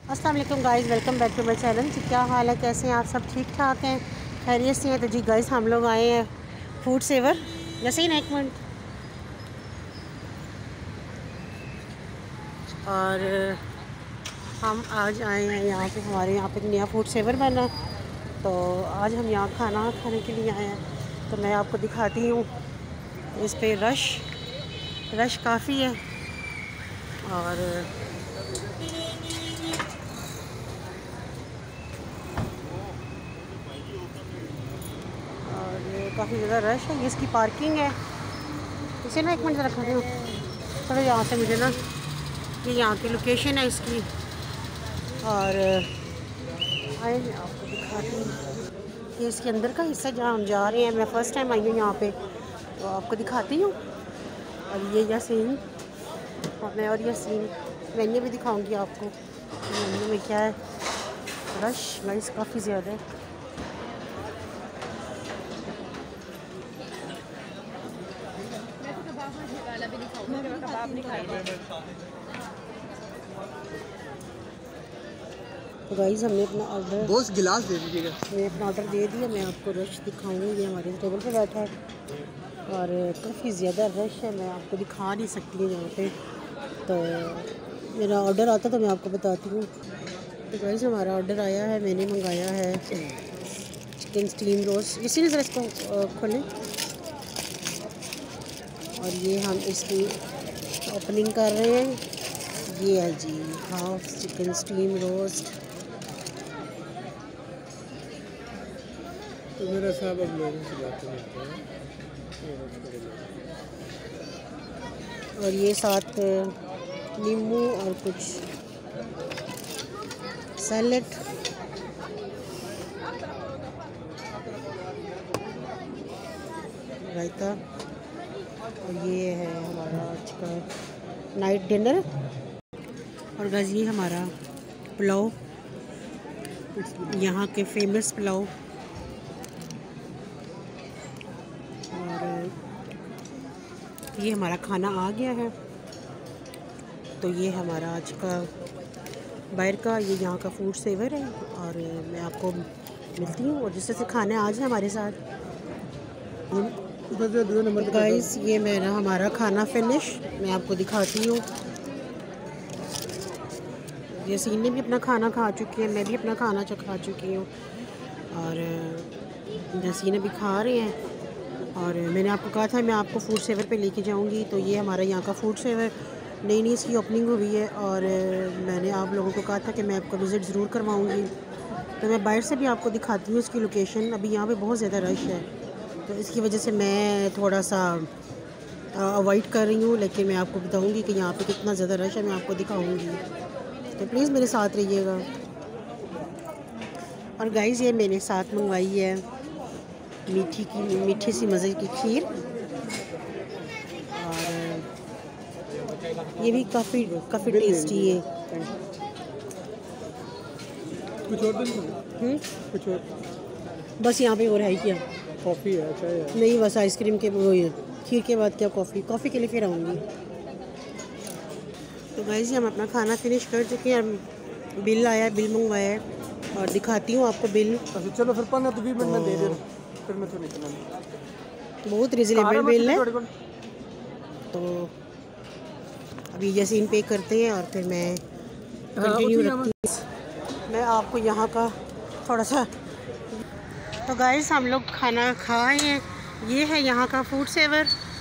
अस्सलाम वालेकुम guys, welcome back to my channel. जी क्या हाल है, कैसे हैं आप? सब ठीक ठाक हैं, खैरियत से हैं? तो जी गाइस हम लोग आए हैं फूड सेवर। जैसे ही ना एक मिनट। और हम आज आए हैं यहाँ पे, हमारे यहाँ पे नया फूड सेवर बना, तो आज हम यहाँ खाना खाने के लिए आए हैं। तो मैं आपको दिखाती हूँ, इस पे रश काफ़ी है और काफ़ी ज़्यादा रश है। ये इसकी पार्किंग है। इसे ना एक मिनट ज़रा खड़े हो थोड़ा, यहाँ से मुझे ना ये यहाँ की लोकेशन है इसकी, और आए मैं आपको दिखाती हूँ। ये इसके अंदर का हिस्सा जहाँ हम जा रहे हैं। मैं फ़र्स्ट टाइम आई हूँ यहाँ पे, तो आपको दिखाती हूँ। और ये यासीन और यासीन मेन्यू भी दिखाऊँगी आपको। मेन्यू में क्या है, रश गाइस काफ़ी ज़्यादा है। तो गाइस हमने अपना ऑर्डर, दोस्त गिलास दे दीजिएगा। मैंने अपना ऑर्डर दे दिया। मैं आपको रश दिखाऊंगी। ये हमारे टेबल पे बैठा है और काफ़ी ज़्यादा रश है, मैं आपको दिखा नहीं सकती हूँ यहाँ पे। तो मेरा ऑर्डर आता तो मैं आपको बताती हूँ। तो गाइस हमारा ऑर्डर आया है, मैंने मंगाया है चिकन स्टीम रोस्ट। इसी ने ज़रा इसको खोलें, और ये हम इसकी ओपनिंग कर रहे हैं। ये है जी हाफ चिकन स्टीम रोस्ट। तो मेरा साहब अब लोगों से बात करते हैं। और ये साथ नींबू और कुछ सैलेड। रायता। और ये है हमारा आज का नाइट डिनर। और गाइस ये हमारा पुलाव, यहाँ के फेमस पुलाव। और ये हमारा खाना आ गया है। तो ये हमारा आज का बाहर का, ये यहाँ का फूड सेवर है। और मैं आपको मिलती हूँ, और जिससे खाने आज है हमारे साथ। गाइस ये मेरा हमारा खाना फिनिश, मैं आपको दिखाती हूँ। यासीन ने भी अपना खाना खा चुकी है, मैं भी अपना खाना खा चुकी हूँ, और यासीन अभी खा रहे हैं। और मैंने आपको कहा था मैं आपको फूड सेवर पे लेके जाऊंगी। तो ये हमारा यहाँ का फूड सेवर नई इसकी ओपनिंग हुई है, और मैंने आप लोगों को कहा था कि मैं आपको विज़िट ज़रूर करवाऊंगी। तो मैं बाहर से भी आपको दिखाती हूँ इसकी लोकेशन। अभी यहाँ पे बहुत ज़्यादा रश है, तो इसकी वजह से मैं थोड़ा सा अवॉइड कर रही हूँ, लेकिन मैं आपको बताऊँगी कि यहाँ पे कितना ज़्यादा रश है, मैं आपको दिखाऊँगी। तो प्लीज़ मेरे साथ रहिएगा। और गाइस ये मैंने साथ मंगवाई है मीठी सी मज़े की खीर, और ये भी काफ़ी टेस्टी है। कुछ और कुछ और बस यहाँ पे और है क्या? कॉफ़ी है, चाय है? नहीं, बस आइसक्रीम के वो है। खीर के बाद क्या कॉफ़ी के लिए फिर आऊँगी। तो गाइस हम अपना खाना फिनिश कर चुके हैं। बिल आया, बिल मंगवाया है, और दिखाती हूँ आपको बिल। अच्छा चलो फिर 15 तो 20 मिनट में दे दे, फिर मैं तो निकलना। बहुत रिजनेबल बिल है। तो अभी यासीन पे करते हैं, और फिर मैं कंटिन्यू रखती हूँ। मैं आपको यहाँ का थोड़ा सा। तो गाइस हम लोग खाना खाए हैं। ये है यहाँ का फूड सेवर।